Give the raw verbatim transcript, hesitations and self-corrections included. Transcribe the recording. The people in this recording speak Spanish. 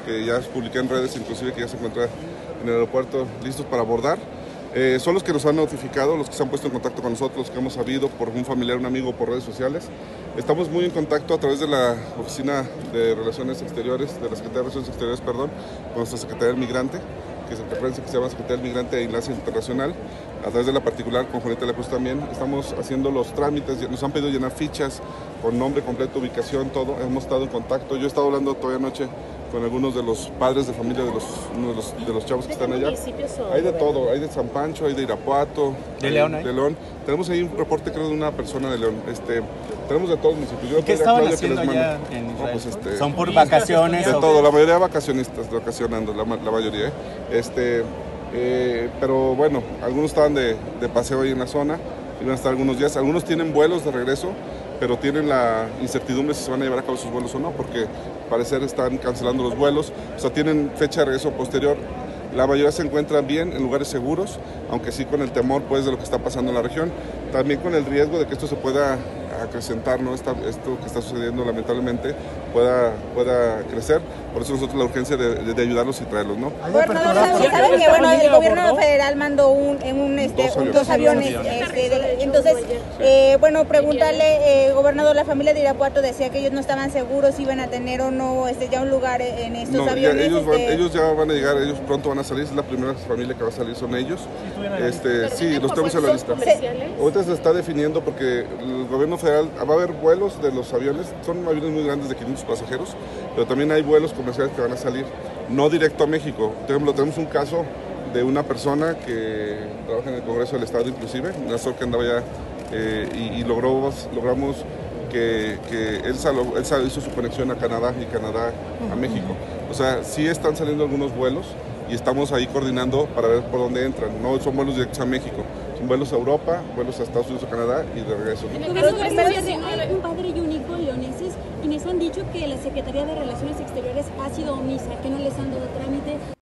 que ya publiqué en redes, inclusive que ya se encuentra en el aeropuerto listos para abordar. Eh, son los que nos han notificado, los que se han puesto en contacto con nosotros, los que hemos sabido por un familiar, un amigo, por redes sociales. Estamos muy en contacto a través de la Oficina de Relaciones Exteriores, de la Secretaría de Relaciones Exteriores, perdón, con nuestra Secretaría del Migrante, que se referencia que se llama Secretaría del Migrante e Enlace Internacional, a través de la particular con Juanita de la Cruz también. Estamos haciendo los trámites, nos han pedido llenar fichas con nombre completo, ubicación, todo. Hemos estado en contacto. Yo he estado hablando todavía anoche con algunos de los padres de familia de los, uno de los, de los chavos que están allá. Hay de todo, hay de San Pancho, hay de Irapuato, de León, ¿eh? de León. Tenemos ahí un reporte, creo, de una persona de León. Este, tenemos de todos los municipios. Yo ¿Qué estaban haciendo que allá en Israel? No, pues, este, ¿Son por vacaciones? De o... todo, la mayoría vacacionistas, vacacionando, la, la mayoría. Este, eh, pero bueno, algunos estaban de, de paseo ahí en la zona, iban a estar algunos días. Algunos tienen vuelos de regreso, pero tienen la incertidumbre si se van a llevar a cabo sus vuelos o no, porque al parecer están cancelando los vuelos, o sea, tienen fecha de regreso posterior. La mayoría se encuentran bien en lugares seguros, aunque sí con el temor pues, de lo que está pasando en la región, también con el riesgo de que esto se pueda acrecentar, ¿no? Esta, esto que está sucediendo lamentablemente pueda, pueda crecer. Por eso nosotros la urgencia de, de, de ayudarlos y traerlos, ¿no? Gobernador, ¿saben que bueno, el gobierno federal mandó un, en un, este, dos aviones, dos aviones este, de, entonces, eh, bueno, preguntarle, eh, gobernador, la familia de Irapuato decía que ellos no estaban seguros si iban a tener o no este, ya un lugar en estos no, aviones. Ya, ellos, este... van, ellos ya van a llegar, ellos pronto van a salir, es la primera familia que va a salir, son ellos. Este, sí, los tenemos en la lista. Ahorita se está definiendo porque el gobierno federal, va a haber vuelos de los aviones, son aviones muy grandes de quinientos pasajeros, pero también hay vuelos comerciales que van a salir, no directo a México. Por ejemplo, tenemos un caso de una persona que trabaja en el Congreso del Estado inclusive, un asesor que andaba allá eh, y, y logró, logramos que, que él, saló, él saló, hizo su conexión a Canadá y Canadá a México. O sea, sí están saliendo algunos vuelos y estamos ahí coordinando para ver por dónde entran. No son vuelos directos a México, son vuelos a Europa, vuelos a Estados Unidos o Canadá y de regreso. Hay un padre y un hijo leoneses quienes han dicho que la Secretaría de Relaciones Exteriores ha sido omisa, que no les han dado trámite